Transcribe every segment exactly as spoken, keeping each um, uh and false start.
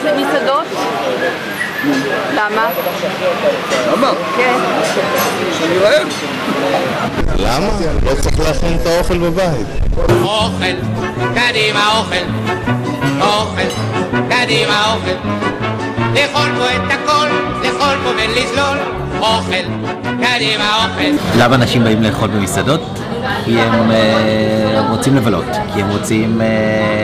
למסעדות? למה? למה? כן. שאני רעב. למה? לא צריך להכין את האוכל בבית. אוכל, קדימה אוכל, אוכל, קדימה אוכל. לאכול פה את הכל, לאכול פה ולזלול, אוכל, קדימה אוכל. למה אנשים באים לאכול במסעדות? כי הם אה, רוצים לבלות, כי הם רוצים אה,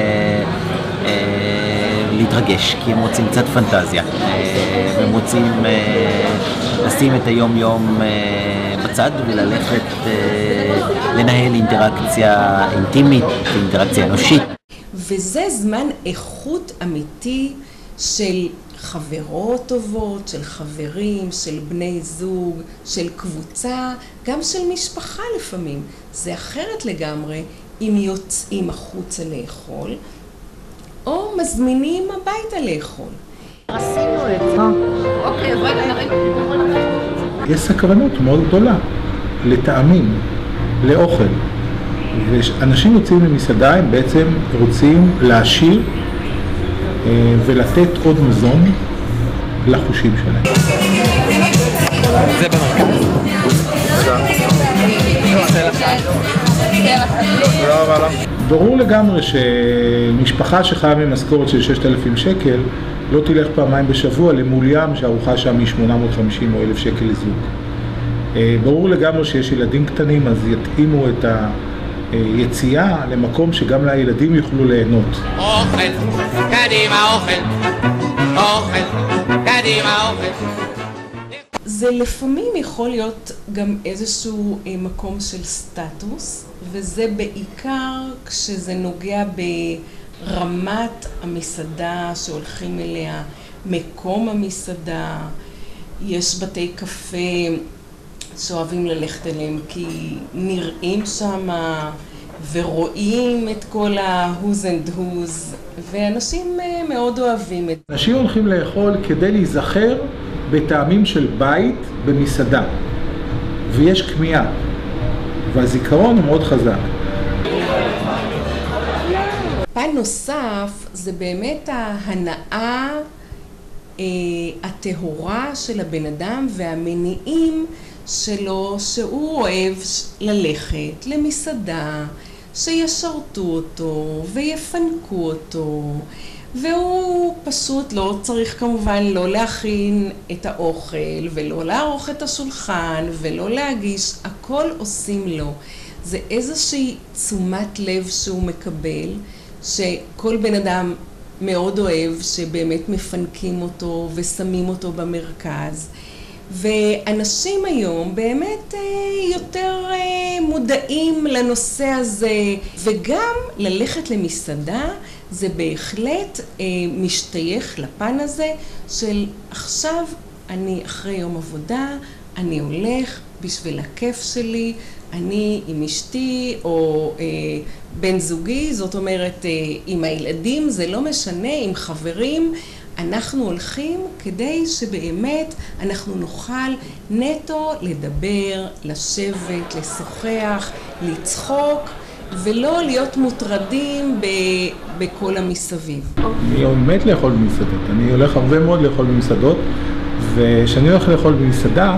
אה, להתרגש, כי הם רוצים קצת פנטזיה, אה, והם רוצים אה, לשים את היום יום אה, בצד וללכת אה, לנהל אינטראקציה אינטימית, אינטראקציה אנושית. וזה זמן איכות אמיתי של חברות טובות, של חברים, של בני זוג, של קבוצה, גם של משפחה לפעמים. זה אחרת לגמרי אם יוצאים החוצה לאכול, או מזמינים הביתה לאכול. עשינו את זה. אוקיי, אז רגע, נראה. יש סקרנות מאוד גדולה לטעמים, לאוכל. ואנשים יוצאים למסעדה, הם בעצם רוצים להעשיר ולתת עוד מזון לחושים שלהם. זה במרכז. ברור לגמרי שמשפחה שחיה ממשכורת של ששת אלפים שקל לא תלך פעמיים בשבוע למול ים שהארוחה שם היא שמונה מאות וחמישים או אלף שקל לזוג. ברור לגמרי שיש ילדים קטנים, אז יתאימו את היציאה למקום שגם לילדים יוכלו ליהנות. אוכל, קדימה אוכל, אוכל, קדימה אוכל. זה לפעמים יכול להיות גם איזשהו מקום של סטטוס, וזה בעיקר כשזה נוגע ברמת המסעדה שהולכים אליה, מקום המסעדה. יש בתי קפה שאוהבים ללכת אליהם כי נראים שם ורואים את כל ה-who's and who's, ואנשים מאוד אוהבים את זה. אנשים הולכים לאכול כדי להיזכר בטעמים של בית במסעדה, ויש כמיהה, והזיכרון הוא מאוד חזק. פן נוסף זה באמת ההנאה אה, הטהורה של הבן אדם והמניעים שלו, שהוא אוהב ללכת למסעדה, שישרתו אותו ויפנקו אותו, והוא פשוט לא צריך כמובן לא להכין את האוכל ולא לערוך את השולחן ולא להגיש, הכל עושים לו. זה איזושהי תשומת לב שהוא מקבל, שכל בן אדם מאוד אוהב, שבאמת מפנקים אותו ושמים אותו במרכז. ואנשים היום באמת יותר מודעים לנושא הזה, וגם ללכת למסעדה זה בהחלט משתייך לפן הזה של עכשיו אני אחרי יום עבודה, אני הולך בשביל הכיף שלי, אני עם אשתי או אה, בן זוגי, זאת אומרת אה, עם הילדים, זה לא משנה, עם חברים, אנחנו הולכים כדי שבאמת אנחנו נוכל נטו לדבר, לשבת, לשוחח, לצחוק, ולא להיות מוטרדים ב, בכל המסביב. אני מת לאכול במסעדות, אני הולך הרבה מאוד לאכול במסעדות, וכשאני הולך לאכול במסעדה,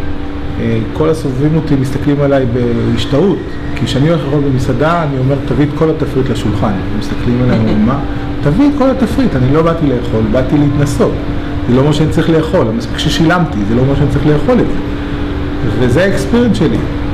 כל הסובבים אותי מסתכלים עליי בהשתאות, כי כשאני הולך לאכול במסעדה, אני אומר, תביא את כל התפריט לשולחן. הם מסתכלים עליי ואומרים, מה? תביא את כל התפריט, אני לא באתי לאכול, באתי להתנסות. זה לא מה שאני צריך לאכול, המספיק ששילמתי, זה לא מה שאני צריך לאכול את זה. וזה האקספיריינס שלי.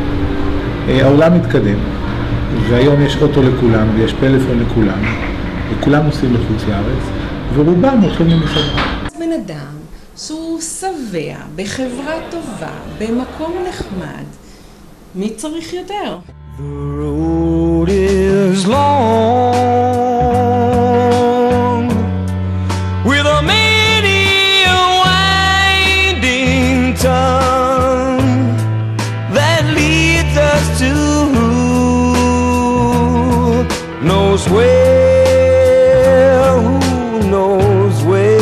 העולם מתקדם, והיום יש אוטו לכולם, ויש פלאפון לכולם, וכולם נוסעים לחוץ לארץ, ורובם הולכים למסעדה. בן אדם שהוא שבע, בחברה טובה, במקום נחמד, מי צריך יותר? The road is long with a many winding tongue that leads us to who knows where, who knows where.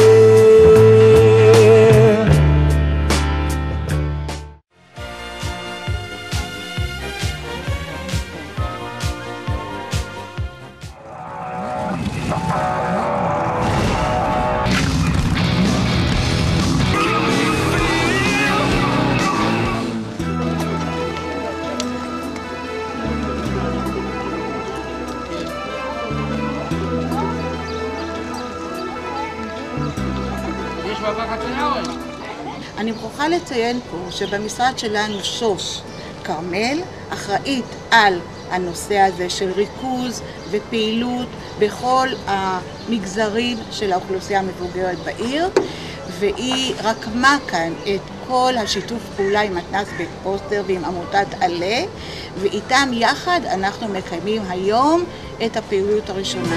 אני מוכרחה לציין פה שבמשרד שלנו שוש כרמל אחראית על הנושא הזה של ריכוז ופעילות בכל המגזרים של האוכלוסייה המבוגרת בעיר, והיא רקמה כאן את כל השיתוף פעולה עם מתנ"ס בית פוסטר ועם עמותת עלה, ואיתם יחד אנחנו מקיימים היום את הפעילות הראשונה.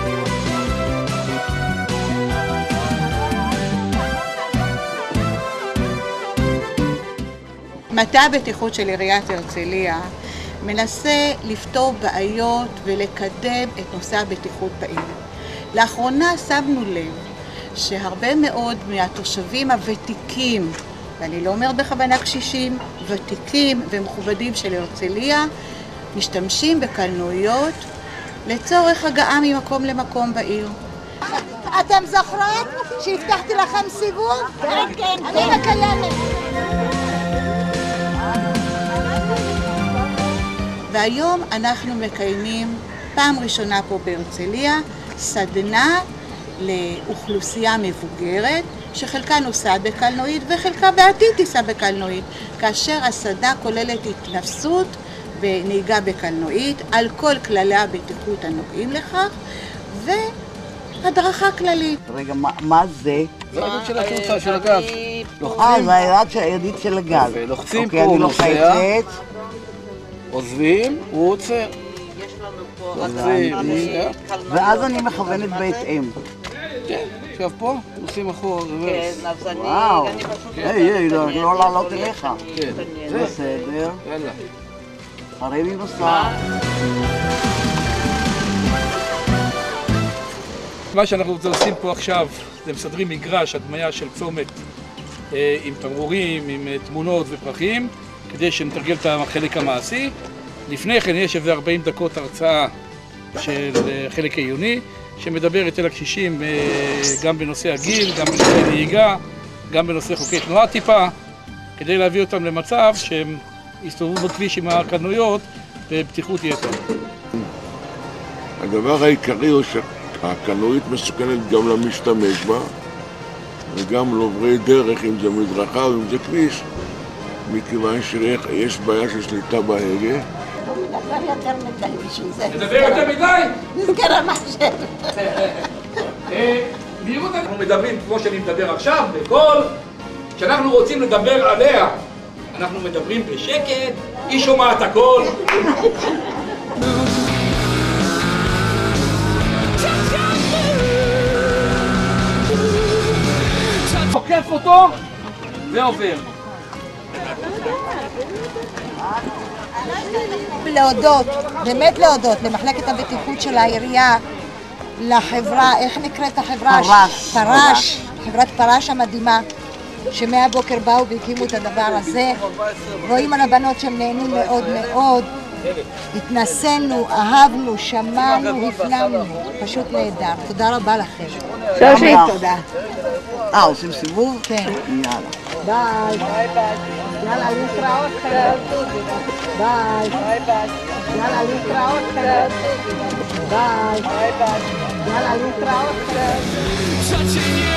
מטה הבטיחות של עיריית הרצליה מנסה לפתור בעיות ולקדם את נושא הבטיחות בעיר. לאחרונה שמנו לב שהרבה מאוד מהתושבים הוותיקים, ואני לא אומרת בכוונה קשישים, ותיקים ומכובדים של הרצליה, משתמשים בקלנועיות לצורך הגעה ממקום למקום בעיר. אתם זוכרות שהבטחתי לכם סיבוב? כן, כן. אני מקיימת. והיום אנחנו מקיימים פעם ראשונה פה בהרצליה סדנה לאוכלוסייה מבוגרת שחלקה נוסעת בקלנועית וחלקה בעתיד תיסע בקלנועית, כאשר הסדנה כוללת התנסות בנהיגה בקלנועית על כל כללי הבטיחות הנוגעים לכך והדרכה כללית. רגע, מה זה? זה הידית של התאוצה של הגז. אה, זה הידית של הגז. לוחצים פה, הוא נוסע, עוזבים, הוא עוצר. ואז אני מכוונת בהתאם. כן, עכשיו פה, נוסעים אחורה, רוורס. כן, אז אני... וואו. היי, היי, לא לעלות אליך. כן. בסדר. יאללה. הרי מי נוסע. מה שאנחנו עושים פה עכשיו, זה מסדרים מגרש, הדמיה של צומת עם תמרורים, עם תמונות ופרחים, כדי שנתרגל את החלק המעשי. לפני כן יש איזה ארבעים דקות הרצאה של חלק עיוני, שמדברת אל הקשישים גם בנושא הגיל, גם בנושא נהיגה, גם בנושא חוקי תנועה טיפה, כדי להביא אותם למצב שהם יסתובבו בכביש עם הקלנועיות בבטיחות יתר. הדבר העיקרי הוא שהקלנועית מסוכנת גם למשתמש בה, וגם לעוברי דרך, אם זה מדרכה או אם זה כביש, מכיוון שיש בעיה של שליטה בהגה. נדבר יותר מדי בשביל זה. נדבר יותר מדי? נסגר המחשב. מהירות אנחנו מדברים כמו שאני מדבר עכשיו, בקול. כשאנחנו רוצים לדבר עליה, אנחנו מדברים בשקט, היא שומעת הכל. עוקף אותו ועובר. להודות, באמת להודות למחלקת הבטיחות של העירייה, לחברה, איך נקראת החברה? פרש. פרש, חברת פרש המדהימה, שמהבוקר באו והקימו את הדבר הזה. רואים על הבנות שהם נהנו מאוד מאוד, התנסינו, אהבנו, שמענו, הפנמנו, פשוט נהדר. תודה רבה לכם. שושי. תודה. אה, עושים סיבוב? כן. יאללה. ביי. יאללה, להתראות לכם. ביי. יאללה, להתראות לכם. ביי. יאללה, להתראות לכם.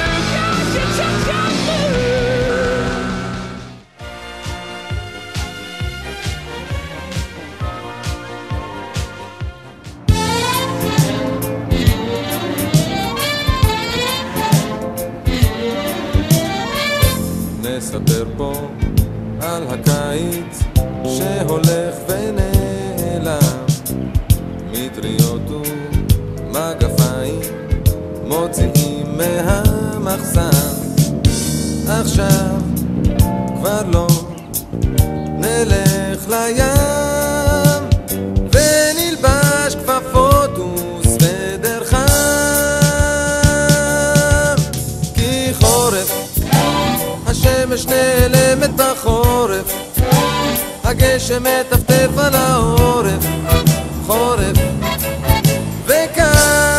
נספר פה על הקיץ שהולך ונעלם, מטריות ומגפיים מוציאים מהמחסן. עכשיו כבר לא נלך לים ונלבש כפפות וסוודר חם, כי חורף השמש נעלמת בחורף, הגשם מטפטף על העורף, חורף וקר,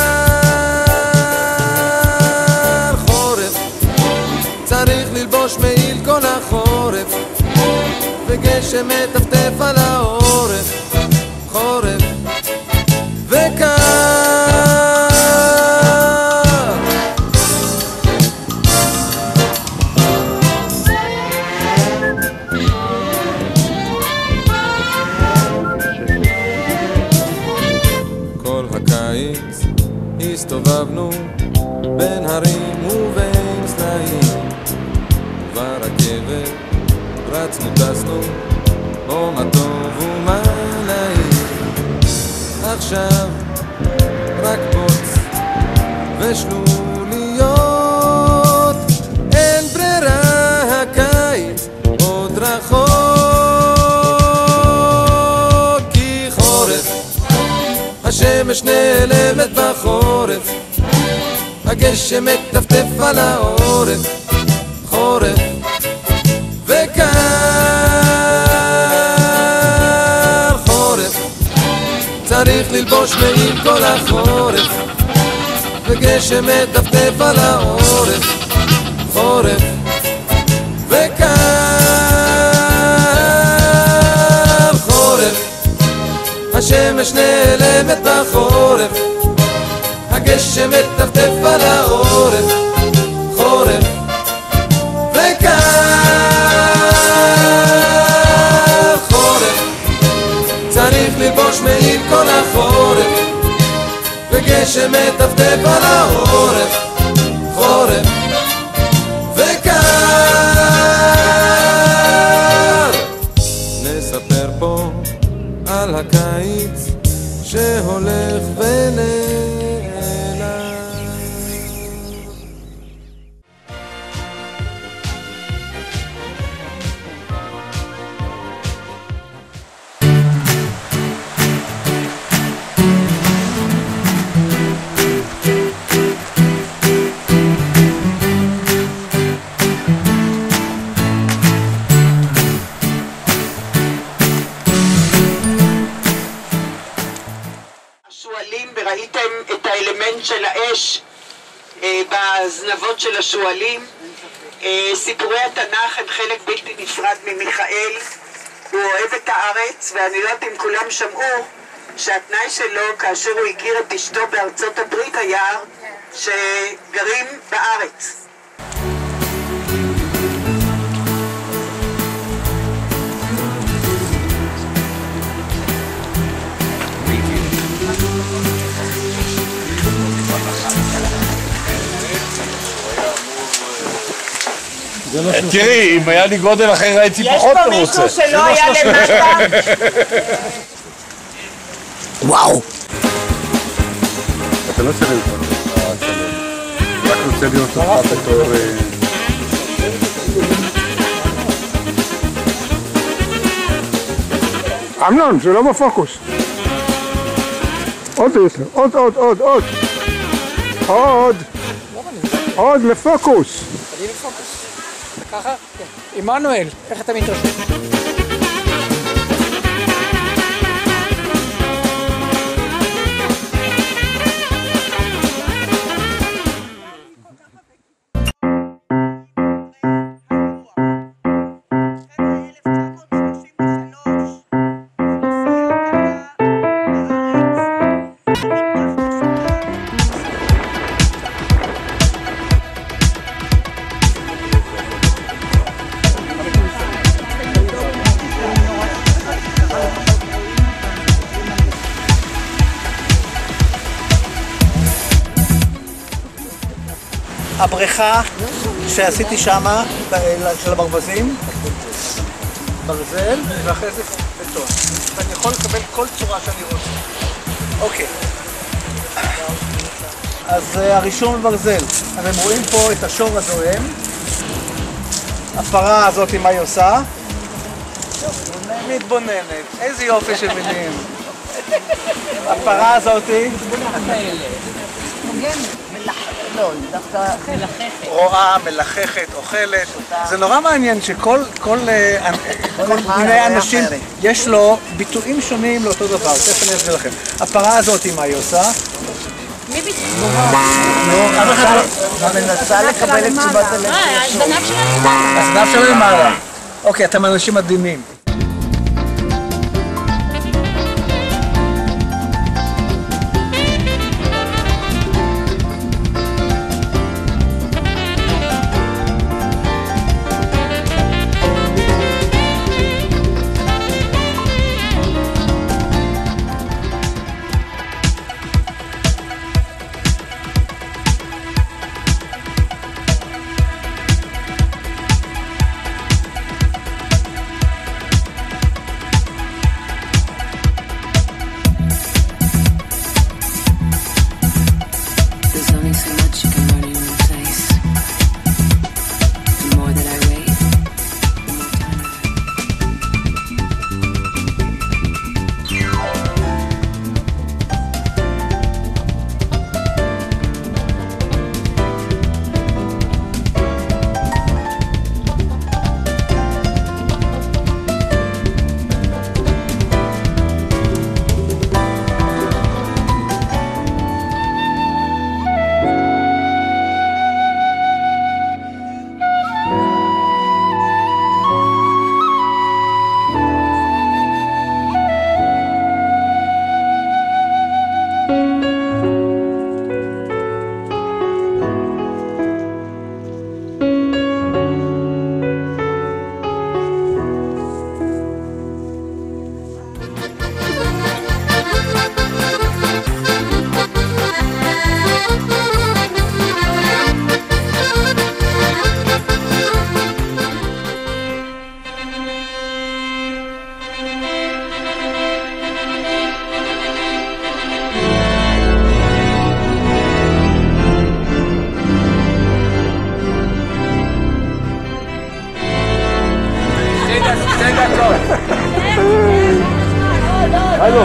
חורף צריך ללבוש מעיל כל החורף, וגשם מטפטף על העורף, חורף וקר. רצנו טסנו, בוא מה טוב ומה נעים. עכשיו רק בוץ ושלוליות, אין ברירה, הקיץ עוד רחוק, כי חורף השמש נעלמת בחורף, הגשם מטפטף על העורף, חורף וקר חורף, צריך ללבוש מעיל כל החורף, וגשם מטפטף על העורף, חורף וקר חורף, השמש נעלמת בחורף, הגשם מטפטף על העורף, חורף וקר חורף, צריך ללבוש מעיל כל החורף, וגשם מטפטף על העורף, חורף וקר. נספר פה על הקיץ שהולך ונעלם. וראיתם את האלמנט של האש אה, בזנבות של השואלים. אה, סיפורי התנ"ך הם חלק בלתי נפרד ממיכאל. הוא אוהב את הארץ, ואני לא יודעת אם כולם שמעו שהתנאי שלו כאשר הוא הכיר את אשתו בארצות הברית היה שגרים בארץ. תראי, אם היה לי גודל אחר הייתי פחות מרוצה. יש פה מישהו שלא היה למטה? וואו! אתה לא צריך לראות, רק רוצה להיות אותך בתור... אמנון, זה לא בפוקוס. עוד יותר, עוד, עוד, עוד, עוד. עוד. עוד לפוקוס. תגיד לפוקוס. ככה? כן. עמנואל, איך אתה מתרשם? הבריכה שעשיתי שמה, של הברווזים, ברזל, ואחרי זה בטון. ואני יכול לקבל כל צורה שאני רוצה. אוקיי. אז הרישום בברזל. אתם רואים פה את השור הזוהם. הפרה הזאת, מה היא עושה? מתבוננת. איזה יופי של מילים. הפרה הזאת... לא, דווקא מלחכת. רואה, מלחכת, אוכלת. זה נורא מעניין שכל מיני אנשים יש לו ביטויים שונים לאותו דבר. תכף אני אסביר לכם. הפרה הזאת, מה היא עושה? מי ביטוי? אני מנסה לקבל את תשובת הלב. אה, הזנב שלה למעלה. הזנב שלה למעלה. אוקיי, אתם אנשים מדהימים.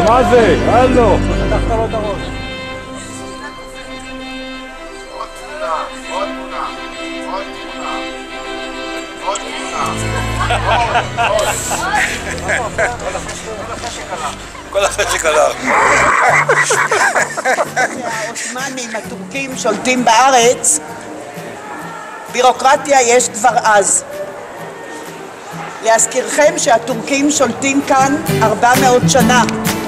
מה זה? הלו. פתחת לו את הראש. עוד תמונה, עוד תמונה, עוד תמונה, עוד תמונה. כל החשק הלך. העות'מאנים, הטורקים שולטים בארץ, בירוקרטיה יש כבר אז. להזכירכם שהטורקים שולטים כאן ארבע מאות שנה.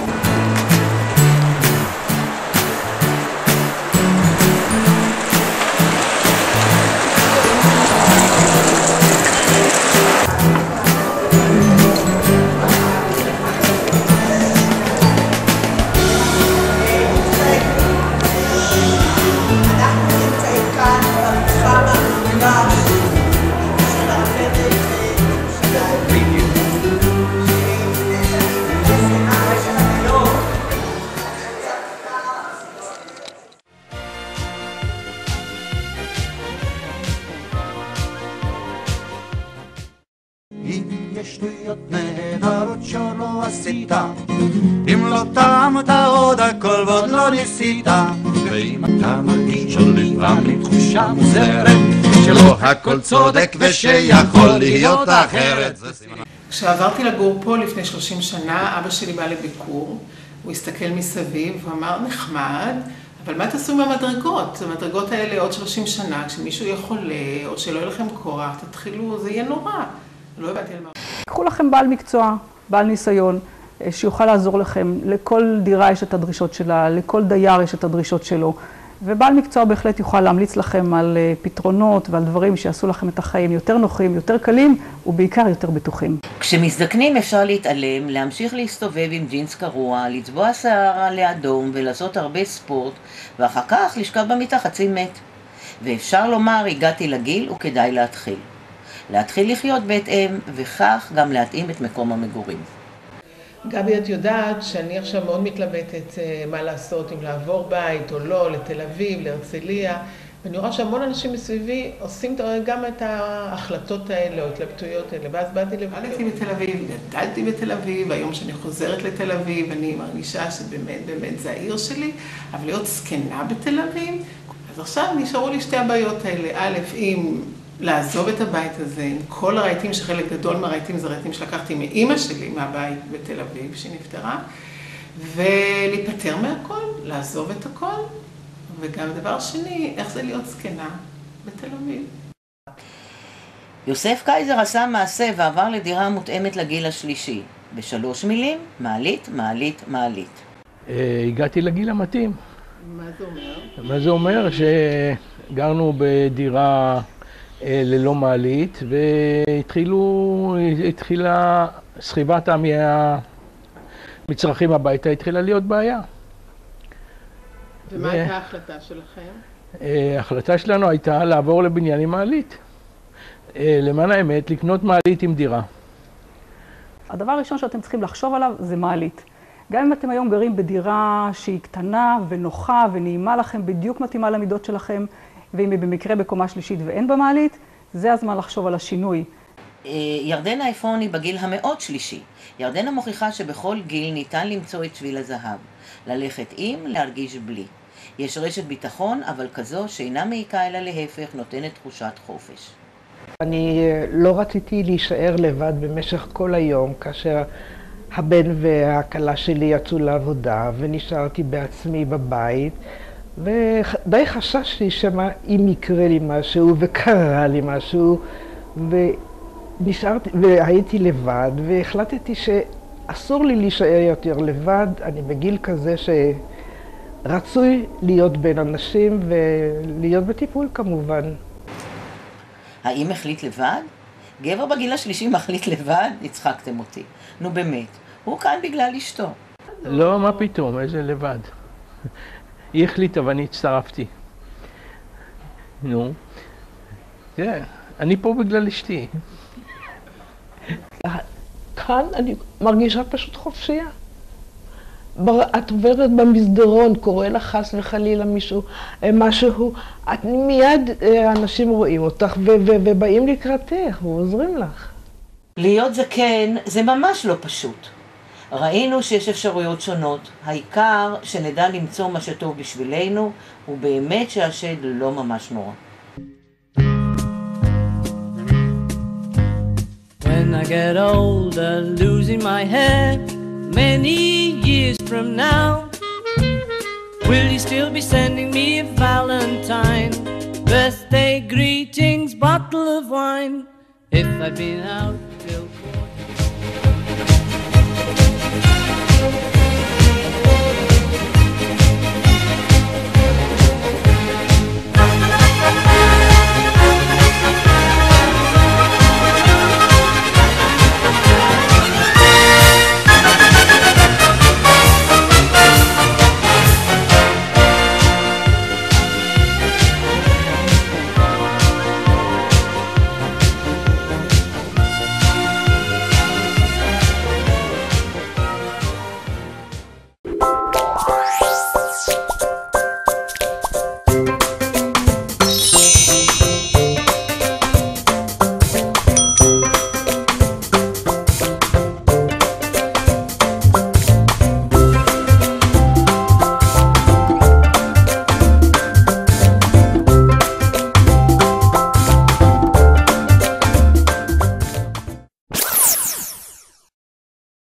שטויות נהדרות שלא עשית, אם לא טעמת עוד הכל ועוד לא ניסית, ואם אתה מרגיש עוד לפעמים תחושה מוזרת שלא הכל צודק ושיכול להיות אחרת. כשעברתי לגור פה לפני שלושים שנה, אבא שלי בא לביקור, הוא הסתכל מסביב, הוא אמר נחמד, אבל מה תעשו עם המדרגות? המדרגות האלה עוד שלושים שנה, כשמישהו יהיה חולה או שלא יהיה לכם כורח, תתחילו, זה יהיה נורא. לא הבאתי על מה. קחו לכם בעל מקצוע, בעל ניסיון, שיוכל לעזור לכם. לכל דירה יש את הדרישות שלה, לכל דייר יש את הדרישות שלו. ובעל מקצוע בהחלט יוכל להמליץ לכם על פתרונות ועל דברים שיעשו לכם את החיים יותר נוחים, יותר קלים ובעיקר יותר בטוחים. כשמזדקנים אפשר להתעלם, להמשיך להסתובב עם ג'ינס קרוע, לצבוע שערה לאדום ולעשות הרבה ספורט, ואחר כך לשכב במיטה חצי מת. ואפשר לומר, הגעתי לגיל וכדאי להתחיל. להתחיל לחיות בהתאם, וכך גם להתאים את מקום המגורים. גבי, את יודעת שאני עכשיו מאוד מתלבטת מה לעשות, אם לעבור בית או לא, לתל אביב, להרצליה, ואני רואה שהמון אנשים מסביבי עושים גם את ההחלטות האלה או התלבטויות האלה, ואז באתי לבדתי בתל אביב, גדלתי בתל אביב, היום שאני חוזרת לתל אביב, אני מרגישה שבאמת באמת זה העיר שלי, אבל להיות זקנה בתל אביב, אז עכשיו נשארו לי שתי הבעיות האלה, א', אם לעזוב את הבית הזה, עם כל הרהיטים, שחלק גדול מהרהיטים זה רהיטים שלקחתי מאמא שלי מהבית בתל אביב שנפטרה, ולהיפטר מהכל, לעזוב את הכל, וגם דבר שני, איך זה להיות זקנה בתל אביב. יוסף קייזר עשה מעשה ועבר לדירה מותאמת לגיל השלישי. בשלוש מילים, מעלית, מעלית, מעלית. הגעתי לגיל המתאים. מה זה אומר? מה זה אומר? שגרנו בדירה ללא מעלית, והתחילו, התחילה סחיבת המצרכים הביתה, התחילה להיות בעיה. ומה הייתה ההחלטה שלכם? ההחלטה שלנו הייתה לעבור לבניין עם מעלית. למען האמת, לקנות מעלית עם דירה. הדבר הראשון שאתם צריכים לחשוב עליו זה מעלית. גם אם אתם היום גרים בדירה שהיא קטנה ונוחה ונעימה לכם, בדיוק מתאימה למידות שלכם, ואם היא במקרה בקומה שלישית ואין במעלית, זה הזמן לחשוב על השינוי. ירדנה עפרוני בגיל המאוד שלישי. ירדנה מוכיחה שבכל גיל ניתן למצוא את שביל הזהב. ללכת עם, להרגיש בלי. יש רשת ביטחון, אבל כזו שאינה מעיקה אלא להפך, נותנת תחושת חופש. אני לא רציתי להישאר לבד במשך כל היום, כאשר הבן והכלה שלי יצאו לעבודה, ונשארתי בעצמי בבית. ודי חששתי שמה אם יקרה לי משהו וקרה לי משהו, ונשארתי, והייתי לבד, והחלטתי שאסור לי להישאר יותר לבד. אני בגיל כזה שרצוי להיות בין אנשים ולהיות בטיפול כמובן. האם החליט לבד? גבר בגיל השלישי מחליט לבד? הצחקתם אותי. נו באמת, הוא כאן בגלל אשתו. לא, מה פתאום, איזה לבד. היא החליטה ואני הצטרפתי. נו, כן, אני פה בגלל אשתי. כאן אני מרגישה פשוט חופשייה. את עוברת במסדרון, קורא לך חס וחלילה מישהו, משהו, את מיד אנשים רואים אותך ובאים לקראתך ועוזרים לך. להיות זקן זה ממש לא פשוט. ראינו שיש אפשרויות שונות, העיקר שנדע למצוא מה שטוב בשבילנו, ובאמת שהשד לא ממש נורא. When I get older, losing my hair, many years from now, will you still be sending me a Valentine, birthday greetings, bottle of wine, if I've been out till four?